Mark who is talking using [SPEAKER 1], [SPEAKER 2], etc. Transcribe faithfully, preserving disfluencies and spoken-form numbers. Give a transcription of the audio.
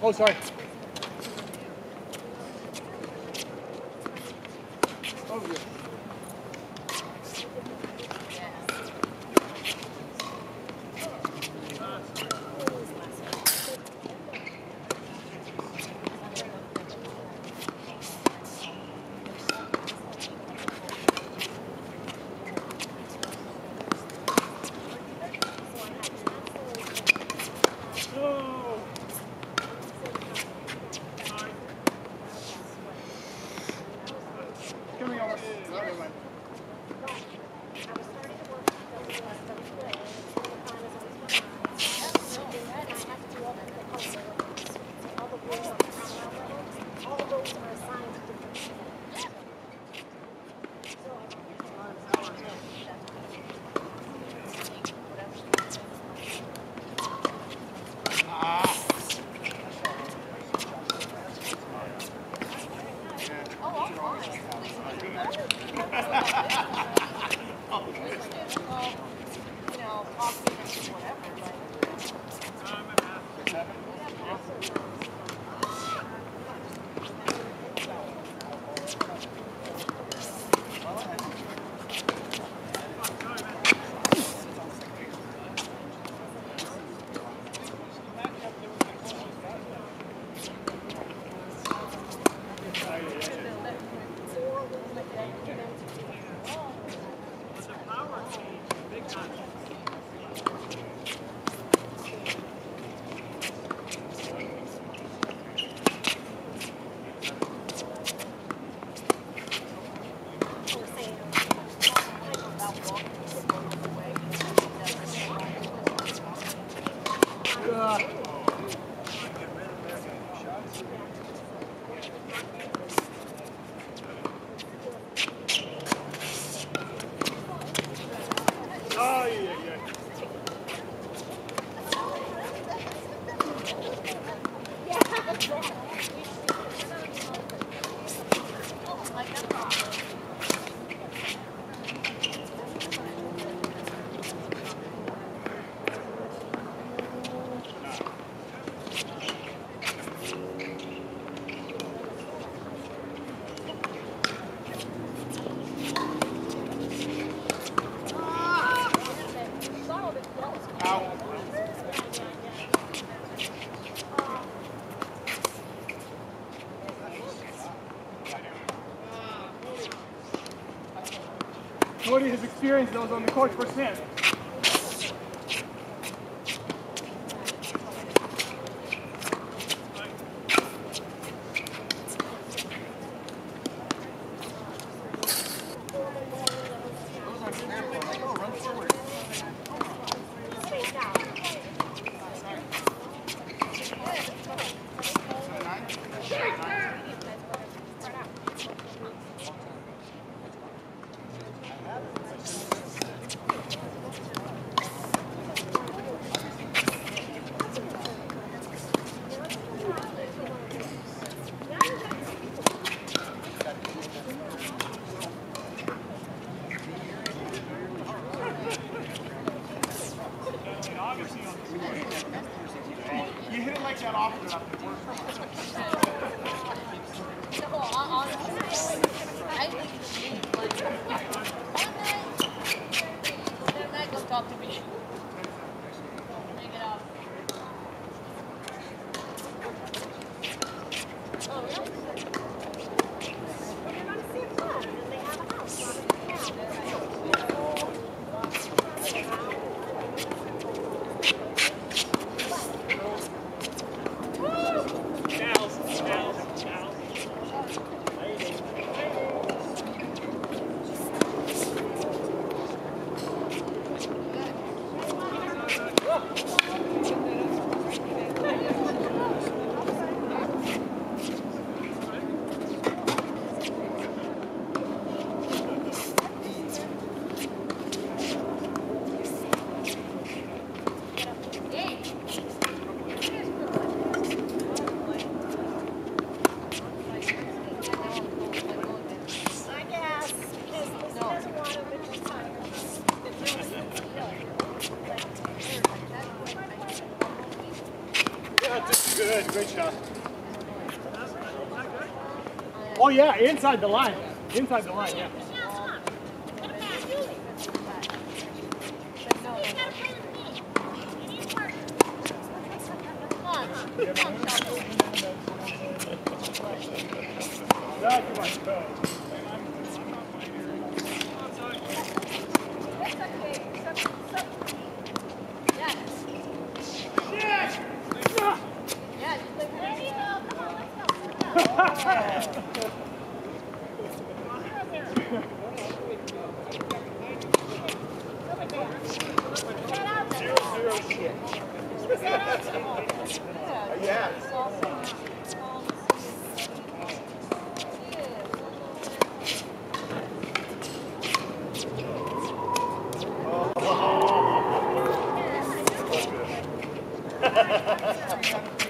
[SPEAKER 1] Oh, sorry. Oh, yeah. Coming over. Oh, never mind. Oh, yeah, yeah. Cody has experienced those on the court firsthand. You hit it like that often enough to work.
[SPEAKER 2] No, honestly, I think like, that night go talk to me. Make it up. Oh, yeah? They're going to see a club and they have a house on
[SPEAKER 1] Good, good shot. Oh yeah, inside the line. Inside the line, yeah. No, come on, go. Yeah. Oh.